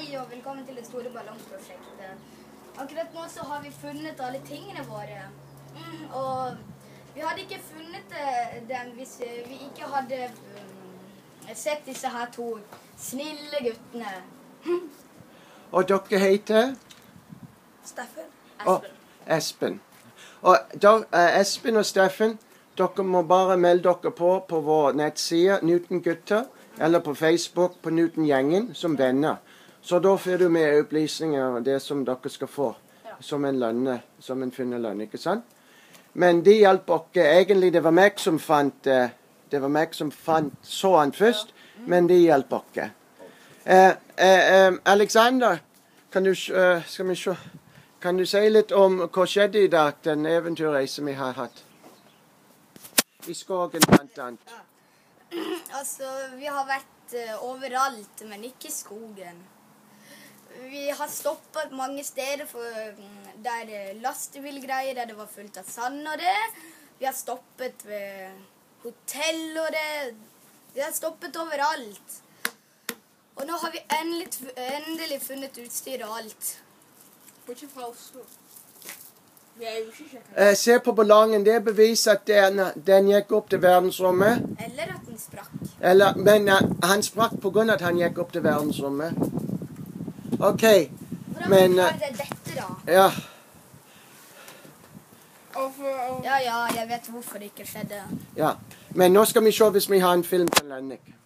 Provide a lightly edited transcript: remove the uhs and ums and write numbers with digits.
Hei og velkommen til det store ballongprosjektet. Akkurat nå så har vi funnet alle tingene våre. Og vi hadde ikke funnet dem hvis vi ikke hadde sett disse her to snille guttene. Og dere heter? Steffen. Og Espen. Og Espen og Steffen, dere må bare melde dere på vår nettside Newton Gutter, eller på Facebook på Newton Gjengen som venner. Så da får du med opplysninger av det som dere skal få som en lønne, som en funnet ikke sant? Men de hjelper dere. Egentlig det var meg som fant så han først, men de hjelper dere. Alexander, kan du si litt om hva skjedde i dag, den eventyrreisen vi har hatt? I skogen blant annet. Altså, vi har vært overalt, men ikke i skogen. Vi har stoppet mange steder der lastebilgreier, der det var fullt av sand og det. Vi har stoppet ved hotell og det. Vi har stoppet overalt. Og nå har vi endelig funnet utstyr og alt. Bortsett fra Oslo. Vi er jo ikke sjekket. Se på ballongen, det beviser at den gikk opp til verdensrommet. Eller at den sprakk. Men han sprakk på grunn av at han gikk opp til verdensrommet. Ok, men... Hvordan er det dette da? Ja. Ja, jeg vet hvorfor det ikke skjedde. Ja, men nå skal vi se hvis vi har en film på Lennik.